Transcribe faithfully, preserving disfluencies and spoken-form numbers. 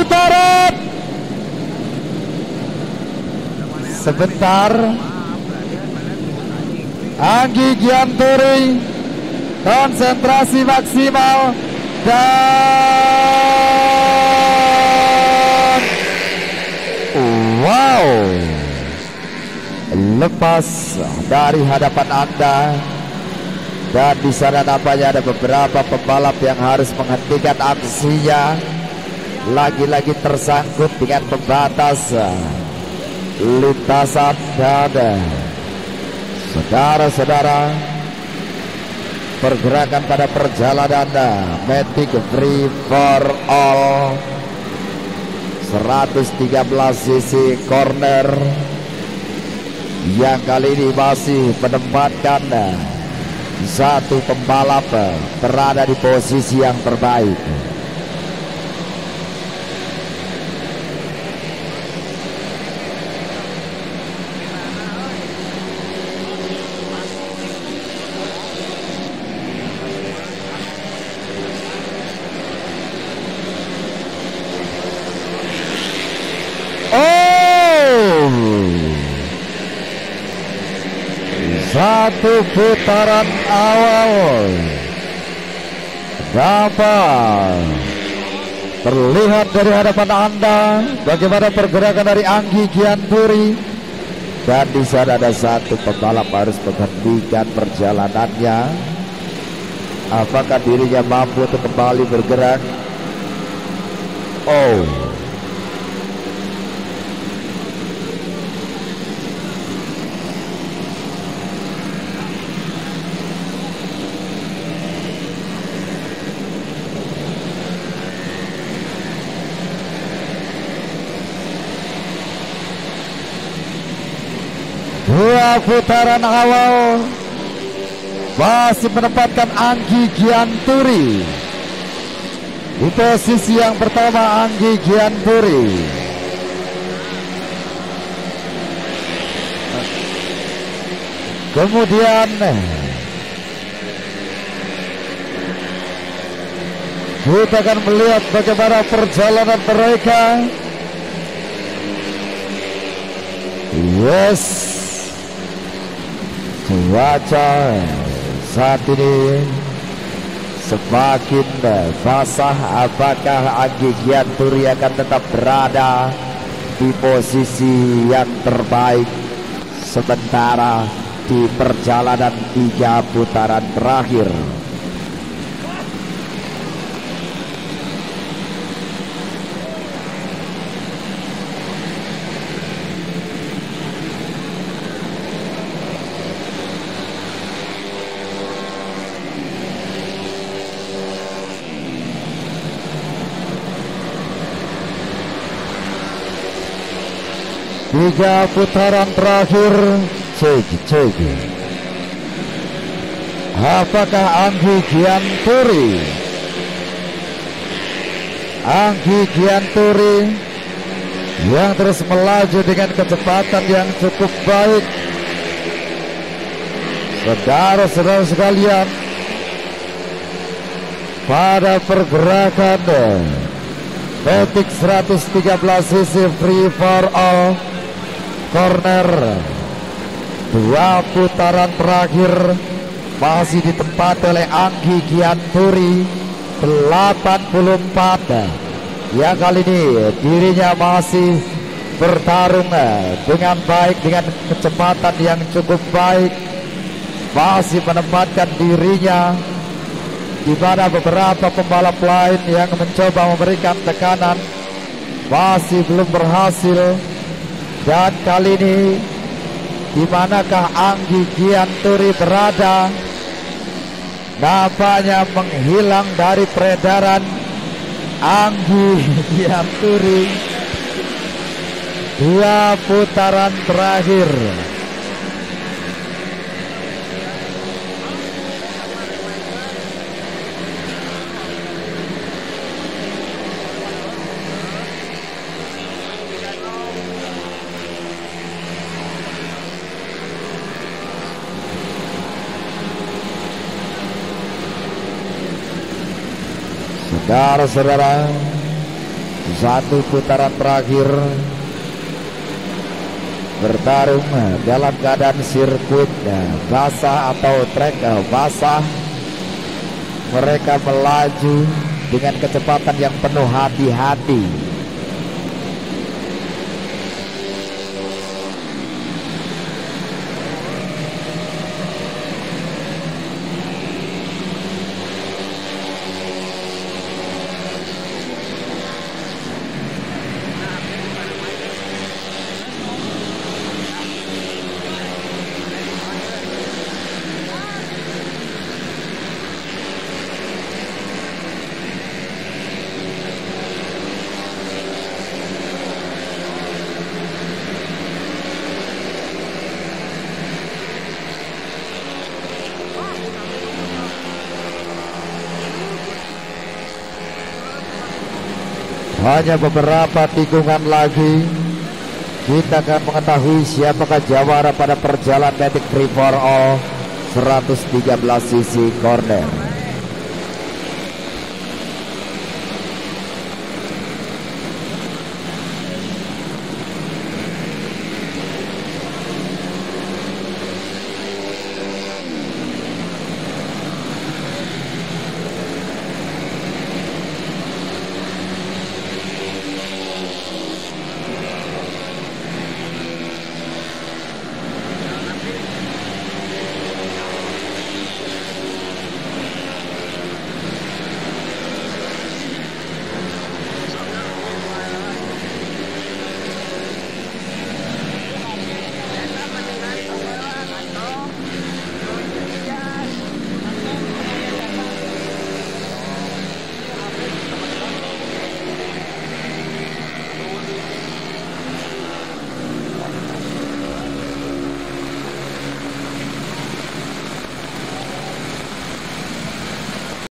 putaran. Sebentar. Anggi Gianturi konsentrasi maksimal dan wow, lepas dari hadapan Anda. Dan di sana nampaknya ada beberapa pembalap yang harus menghentikan aksinya. Lagi-lagi tersangkut dengan pembatas lintasan. Dan saudara-saudara, pergerakan pada perjalanan Matic Free for All seratus tiga belas cc corner yang kali ini masih menempatkan satu pembalap berada di posisi yang terbaik. Satu putaran awal dapat terlihat dari hadapan Anda bagaimana pergerakan dari Anggi Gianturi. Dan di sana ada satu pembalap harus menghentikan perjalanannya. Apakah dirinya mampu untuk kembali bergerak? Oh, dua putaran awal masih menempatkan Anggi Gianturi di posisi yang pertama. Anggi Gianturi kemudian kita akan melihat bagaimana perjalanan mereka. Yes, cuaca saat ini semakin basah. Apakah Anggi Gianturi akan tetap berada di posisi yang terbaik sementara di perjalanan tiga putaran terakhir? Tiga putaran terakhir, cek cek. Apakah Anggi Gianturi, Anggi Gianturi yang terus melaju dengan kecepatan yang cukup baik? Saudara-saudara sekalian, pada pergerakan Matic seratus tiga belas cc Free for All corner, dua putaran terakhir masih ditempati oleh Anggi Gianturi delapan puluh empat. Yang kali ini dirinya masih bertarung dengan baik, dengan kecepatan yang cukup baik, masih menempatkan dirinya di mana beberapa pembalap lain yang mencoba memberikan tekanan masih belum berhasil. Dan kali ini di manakah Anggi Gianturi berada? Nampaknya menghilang dari peredaran Anggi Gianturi. Dua putaran terakhir. Saudara-saudara, Satu putaran terakhir bertarung dalam keadaan sirkuit basah atau trek basah. Mereka melaju dengan kecepatan yang penuh hati-hati. Hanya beberapa tikungan lagi kita akan mengetahui siapakah jawara pada perjalanan Matic Free for All seratus tiga belas cc corner.